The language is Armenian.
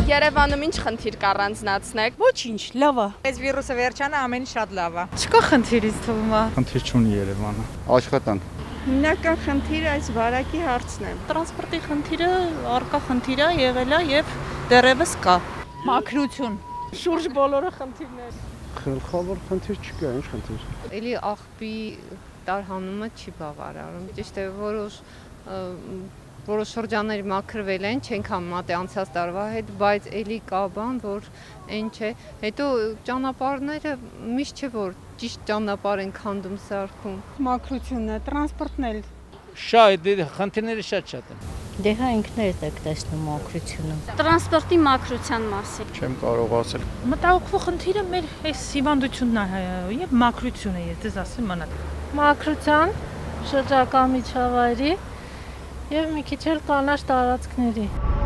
Երևանում ինչ խնդիր կառանձնացնեք։ Ոչինչ, լավ է։ Այս վիրուսը վերջանա, ամեն ինչ շատ լավ է։ Չկա խնդիր ինձ թվում է։ Խնդիր չունի Երևանը։ Աշխատանք։ Հիմնական խնդիրը այս վարակի հարցն է։ Տրանսպորտի խնդիրը առկա խնդիր է եղել է եւ դեռևս կա։ Մաքրություն։ Շուրջ բոլորը խնդիրներ։ Գլխավոր խնդիր չկա, ինչ խնդիր։ Էլի աղբի տարհանումը չի բավարարում։ Ճիշտ է, որոշ շրջաններ մաքրվել են, չենք համեմատի անցած տարվա հետ, բայց էլի կա բան, որ այն չէ։ Հետո ճանապարհները միշտ չէ, որ ճիշտ ճանապարհ են քանդում սարքում։ Մաքրությունն է, տրանսպորտն էլ։ Շատ խնդիրները շատ են։ Դե հա ինքներդ եք տեսնում մաքրությունը։ Տրանսպորտի մաքրության մասին։ Չեմ կարող ասել։ Մտահոգվող խնդիրը մեր այս հիվանդությունն է եւ մաքրությունը, ես դες ասեմ մանալ։ Մաքրության, շրջակա միջավայրի եւ մի քիչ էլ կանաչ տարածքների։